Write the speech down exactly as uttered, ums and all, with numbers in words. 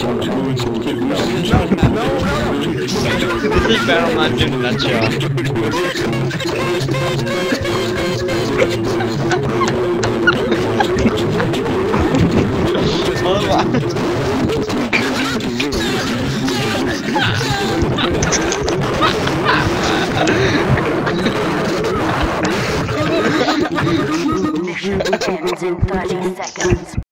This is better than doing that shot. Mission ends in thirty seconds.